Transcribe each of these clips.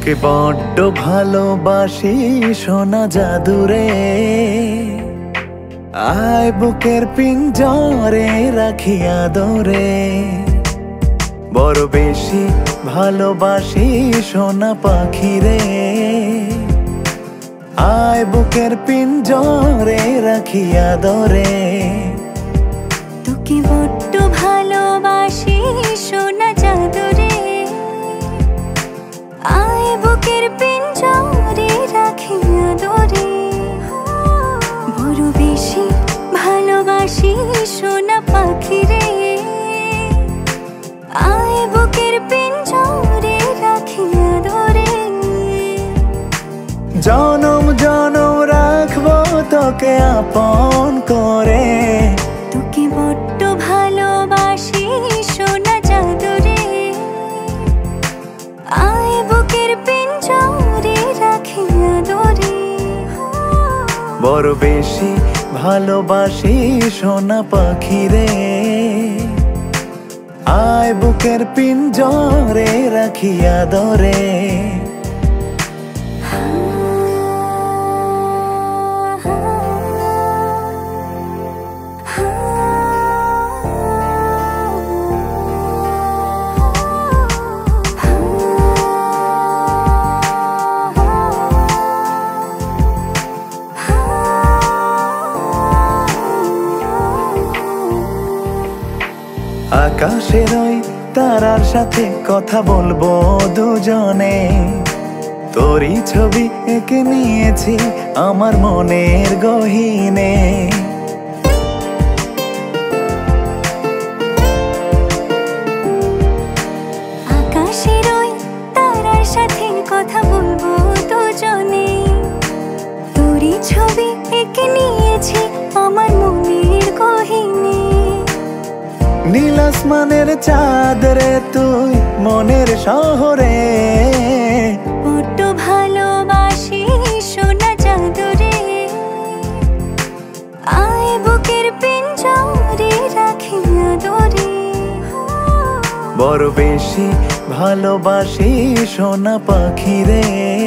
তোকে বড্ড ভালোবাসি সোনা জাদুরে, আয় বুকের পিঞ্জরে রাখি আদরে। বড় বেশি ভালোবাসি সোনা পাখিরে, আয় বুকের পিঞ্জরে রাখি আদরে। তোকে বড্ড ভালোবাসি সোনা জাদুরে, আয় বুকের পিঞ্জরে রাখি আদরে। বড় বেশি ভালোবাসি সোনা পাখিরে, আয় বুকের পিঞ্জরে রাখি আদরে। জনম জনম রাখবো তোকে আপন করে, তোকে বড্ড ভালোবাসি সোনা জাদুরে, আয় বুকের পিঞ্জরে রাখি আদরে। বড় বেশি ভালোবাসি সোনা পাখিরে, আয় বুকের পিঞ্জরে রাখি আদরে। আকাশের ওই তারার সাথে কথা বলবো দুজনে, তোরই ছবি এঁকে নিয়েছি আমার মনের গহীনে। আকাশের ওই তারার সাথে কথা বলবো দুজনে, তোরই ছবি এঁকে নিয়েছি আমার মনের গহীনে। নীল আসমানের চাঁদ রে তুই মনের শহরে, বড্ড ভালোবাসি সোনা জাদুরে, আয় বুকের পিঞ্জরে রাখি আদরে। বড় বেশি ভালোবাসি সোনা পাখিরে,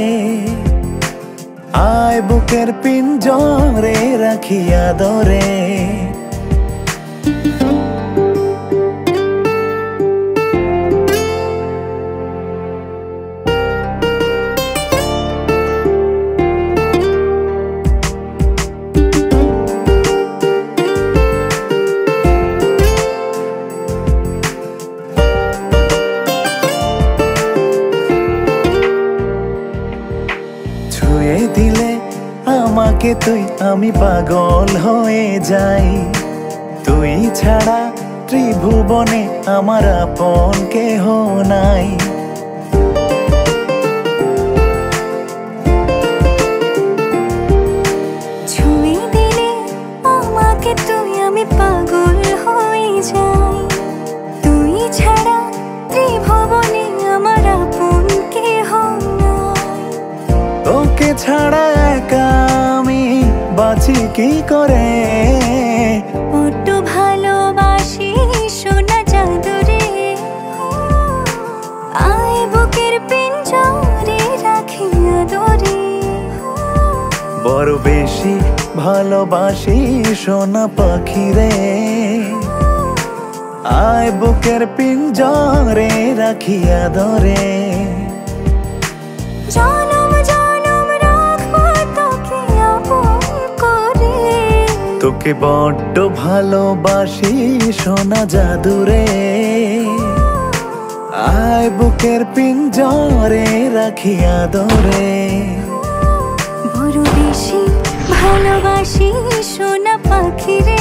আয় বুকের পিঞ্জরে রাখি আদরে। ছুঁয়ে দিলে আমাকে তুই আমি পাগল হয়ে যাই, তুই ছাড়া ত্রিভুবনে আমার আপন কেহ নাই। ছুঁয়ে দিলে আমাকে তুই আমি পাগল হয়ে যাই, তুই ছাড়া ত্রিভুবনে আমার আপন কেহ নাই। তোকে ছাড়া একা আমি বাঁচি কি করে, বড্ড ভালোবাসি সোনা জাদুরে, আয় বুকের পিঞ্জরে রাখি আদরে। বড় বেশি ভালোবাসি সোনা পাখিরে, আয় বুকের পিঞ্জরে রাখি আদরে। জনম জনম রাখবো তোকে আপন করে, তোকে বড্ড ভালোবাসি সোনা জাদুরে, আয় বুকের পিঞ্জরে রাখি আদরে। বড় বেশি ভালোবাসি সোনা পাখিরে,